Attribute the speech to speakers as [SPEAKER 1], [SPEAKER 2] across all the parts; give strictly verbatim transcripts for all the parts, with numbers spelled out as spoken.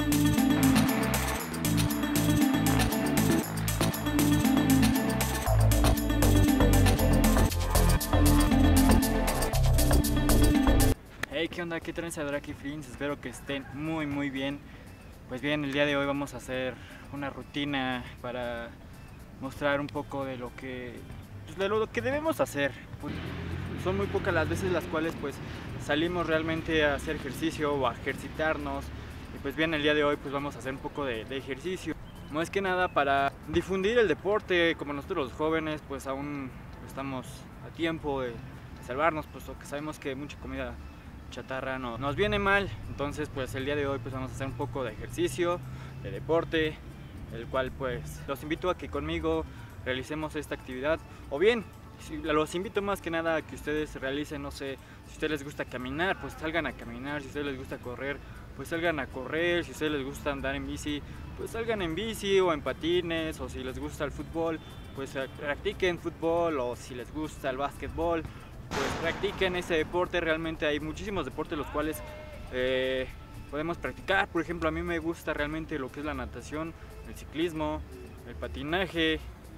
[SPEAKER 1] Hey, ¿qué onda? ¿Qué tranza Draki Friends? Espero que estén muy muy bien. Pues bien, el día de hoy vamos a hacer una rutina para mostrar un poco de lo que, pues, de lo que debemos hacer. Pues, son muy pocas las veces las cuales pues salimos realmente a hacer ejercicio o a ejercitarnos. Y pues bien, el día de hoy pues vamos a hacer un poco de, de ejercicio. No es que nada para difundir el deporte, como nosotros los jóvenes pues aún estamos a tiempo de salvarnos, puesto que sabemos que mucha comida chatarra no, nos viene mal. Entonces pues el día de hoy pues vamos a hacer un poco de ejercicio, de deporte, el cual pues los invito a que conmigo realicemos esta actividad, o bien los invito más que nada a que ustedes realicen, no sé, si a ustedes les gusta caminar, pues salgan a caminar; si a ustedes les gusta correr, pues salgan a correr; si a ustedes les gusta andar en bici, pues salgan en bici o en patines; o si les gusta el fútbol, pues practiquen fútbol; o si les gusta el básquetbol, pues practiquen ese deporte. Realmente hay muchísimos deportes los cuales eh, podemos practicar. Por ejemplo, a mí me gusta realmente lo que es la natación, el ciclismo, el patinaje,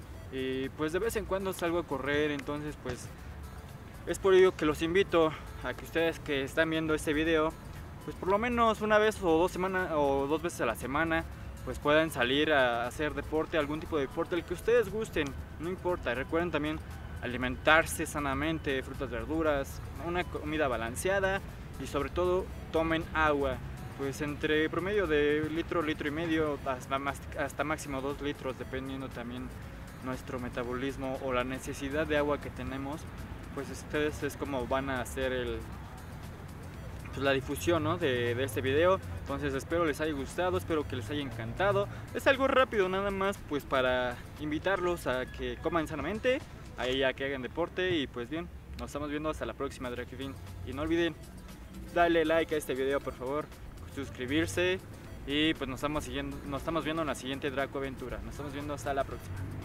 [SPEAKER 1] y pues de vez en cuando salgo a correr. Entonces pues es por ello que los invito a que ustedes que están viendo este video, pues por lo menos una vez o dos semanas o dos veces a la semana pues puedan salir a hacer deporte, algún tipo de deporte, el que ustedes gusten, no importa. Recuerden también alimentarse sanamente, frutas, verduras, una comida balanceada, y sobre todo tomen agua, pues entre promedio de litro, litro y medio, hasta, más, hasta máximo dos litros, dependiendo también nuestro metabolismo o la necesidad de agua que tenemos. Pues ustedes es como van a hacer el, pues la difusión, ¿no?, de, de este video. Entonces espero les haya gustado, espero que les haya encantado. Es algo rápido nada más, pues para invitarlos a que coman sanamente, ahí ya que hagan deporte. Y pues bien, nos estamos viendo hasta la próxima, Draki. Y no olviden darle like a este video, por favor, suscribirse, y pues nos estamos siguiendo, nos estamos viendo en la siguiente Draco Aventura. Nos estamos viendo hasta la próxima.